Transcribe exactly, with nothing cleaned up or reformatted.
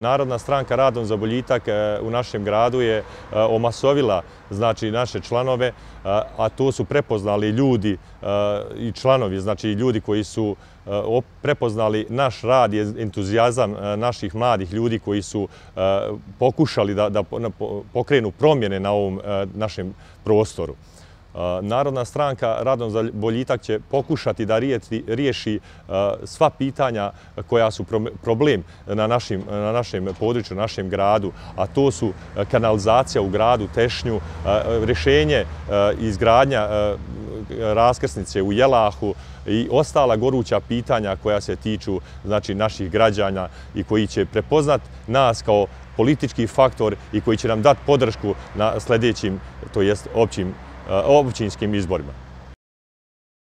Narodna stranka Radom za boljitak u našem gradu je omasovila znači naše članove, a to su prepoznali ljudi i članovi, znači ljudi koji su prepoznali naš rad i entuzijazam naših mladih ljudi koji su pokušali da, da pokrenu promjene na ovom našem prostoru. Narodna stranka Radom za boljitak će pokušati da riješi sva pitanja koja su problem na, našim, na našem području, na našem gradu, a to su kanalizacija u gradu Tešnju, rješenje izgradnja raskrsnice u Jelahu i ostala goruća pitanja koja se tiču znači, naših građana i koji će prepoznat nas kao politički faktor i koji će nam dati podršku na sljedećim, to jest općim općinskim izborima.